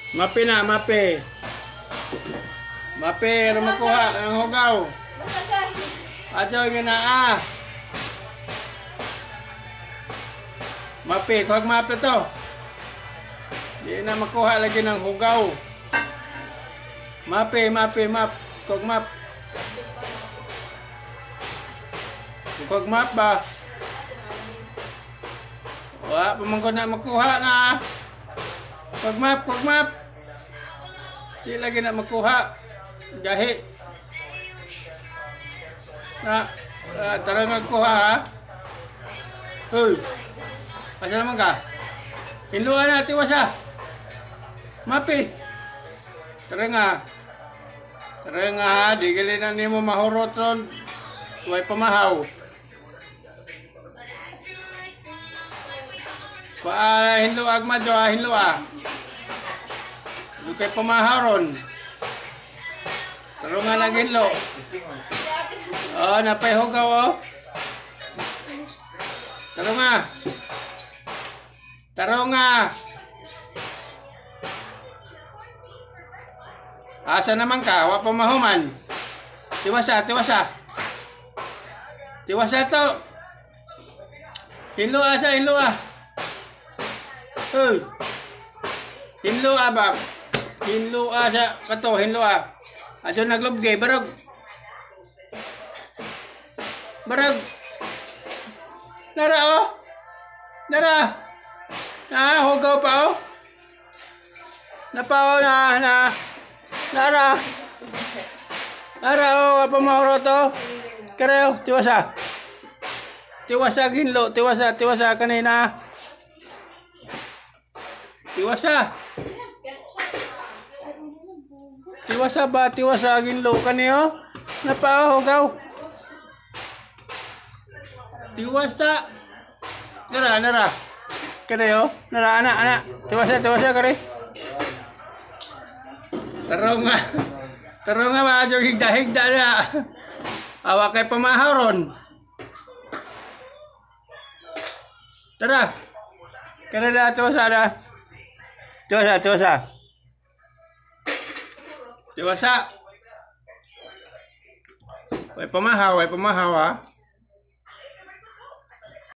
Mapi na, mapi. Mapi, ano makuha ng hugaw? Adyo yung na Mapi, kuhag mapi to. Di na makuha lagi ng hugaw. Mapi, map. Kuhag map. Kuhag map ba? Wala, pamangkot na makuha na. Kuhag map. Di lagi na makuha. Gahi. Tara magkuha ha. Uy. Asa naman ka? Hinluan na, tiwas ha. Mapi. Tara nga ha. Di gali na ni mo mahurot ron. Huwag pamahaw. Hinluag madyo ha. Hinluag. Huwag kayo pamahaw ron. Tara nga naghinlo. Napay hugaw Taro nga. Asa naman ka? Wa pa mahuman. Tiwasa. Tiwasa to. Hinlo Uy. Hinlo ba? Hinlo sa kato. Aso naglubgay. Barog. Nara. Hugaw pa Napao na. Nara, apa mahuro to? Kareo, tiwasa. Tiwasa ginlo, tiwasa kanina. Tiwasa ginlo kaniyo. Napao hugaw. Tiwasa. Nara. Kareo, nara anak. Tiwasa kare. Taro nga ba, higda na. Awa kay pamaharon. Tara. Kaya na, tiwasa. Way pamahaw ha.